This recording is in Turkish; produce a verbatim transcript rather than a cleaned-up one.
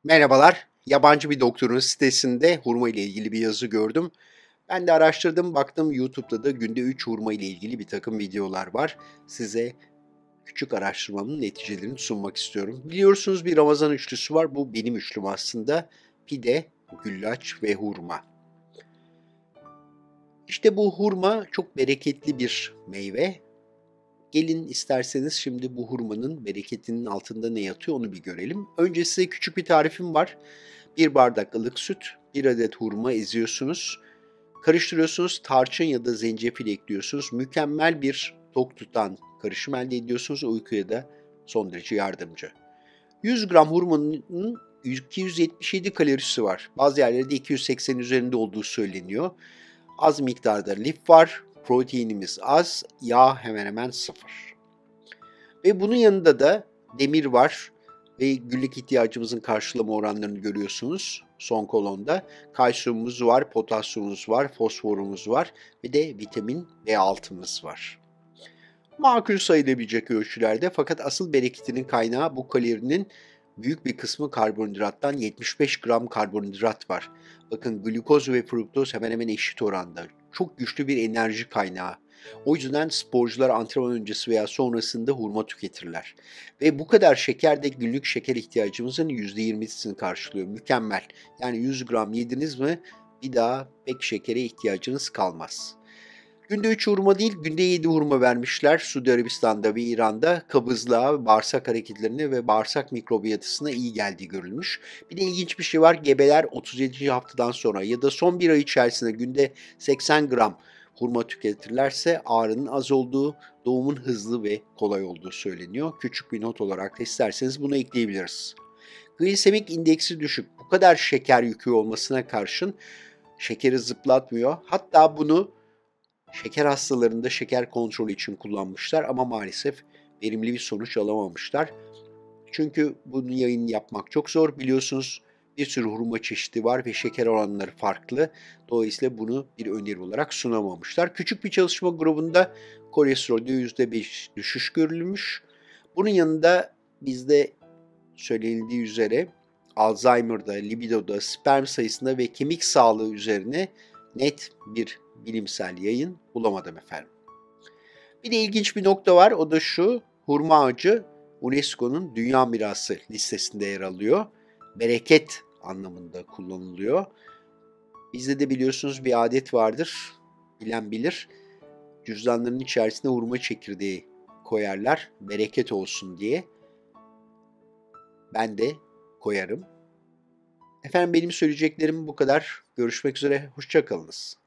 Merhabalar. Yabancı bir doktorun sitesinde hurma ile ilgili bir yazı gördüm. Ben de araştırdım, baktım YouTube'da da günde üç hurma ile ilgili bir takım videolar var. Size küçük araştırmamın neticelerini sunmak istiyorum. Biliyorsunuz bir Ramazan üçlüsü var. Bu benim üçlüm aslında. Pide, güllaç ve hurma. İşte bu hurma çok bereketli bir meyve. Gelin isterseniz şimdi bu hurmanın bereketinin altında ne yatıyor onu bir görelim. Önce size küçük bir tarifim var. Bir bardak ılık süt, bir adet hurma eziyorsunuz. Karıştırıyorsunuz, tarçın ya da zencefil ekliyorsunuz. Mükemmel bir tok tutan karışım elde ediyorsunuz. Uykuya da son derece yardımcı. yüz gram hurmanın iki yüz yetmiş yedi kalorisi var. Bazı yerlerde iki yüz seksen üzerinde olduğu söyleniyor. Az miktarda lif var, proteinimiz az, yağ hemen hemen sıfır. Ve bunun yanında da demir var ve günlük ihtiyacımızın karşılama oranlarını görüyorsunuz son kolonda. Kalsiyumumuz var, potasyumumuz var, fosforumuz var ve de vitamin B altımız var. Makul sayılabilecek ölçülerde, fakat asıl bereketinin kaynağı bu kalorinin büyük bir kısmı karbonhidrattan. yetmiş beş gram karbonhidrat var. Bakın, glukoz ve fruktoz hemen hemen eşit oranda. Çok güçlü bir enerji kaynağı. O yüzden sporcular antrenman öncesi veya sonrasında hurma tüketirler. Ve bu kadar şeker de günlük şeker ihtiyacımızın yüzde yirmisini karşılıyor. Mükemmel. Yani yüz gram yediniz mi bir daha pek şekere ihtiyacınız kalmaz. Günde üç hurma değil, günde yedi hurma vermişler Suudi Arabistan'da ve İran'da. Kabızlığa, bağırsak hareketlerine ve bağırsak mikrobiyatısına iyi geldiği görülmüş. Bir de ilginç bir şey var. Gebeler otuz yedinci haftadan sonra ya da son bir ay içerisinde günde seksen gram hurma tüketirlerse ağrının az olduğu, doğumun hızlı ve kolay olduğu söyleniyor. Küçük bir not olarak da isterseniz bunu ekleyebiliriz. Glisemik indeksi düşük. Bu kadar şeker yükü olmasına karşın şekeri zıplatmıyor. Hatta bunu şeker hastalarında şeker kontrolü için kullanmışlar ama maalesef verimli bir sonuç alamamışlar. Çünkü bunu yayın yapmak çok zor. Biliyorsunuz, bir sürü hurma çeşidi var ve şeker oranları farklı. Dolayısıyla bunu bir öneri olarak sunamamışlar. Küçük bir çalışma grubunda kolesterolde yüzde beş düşüş görülmüş. Bunun yanında bizde söylenildiği üzere Alzheimer'da, libidoda, sperm sayısında ve kemik sağlığı üzerine net bir bilimsel yayın bulamadım efendim. Bir de ilginç bir nokta var, o da şu: hurma ağacı UNESCO'nun Dünya Mirası listesinde yer alıyor. Bereket anlamında kullanılıyor. Bizde de biliyorsunuz bir adet vardır, bilen bilir. Cüzdanların içerisine hurma çekirdeği koyarlar, bereket olsun diye. Ben de koyarım. Efendim, benim söyleyeceklerim bu kadar. Görüşmek üzere, hoşça kalınız.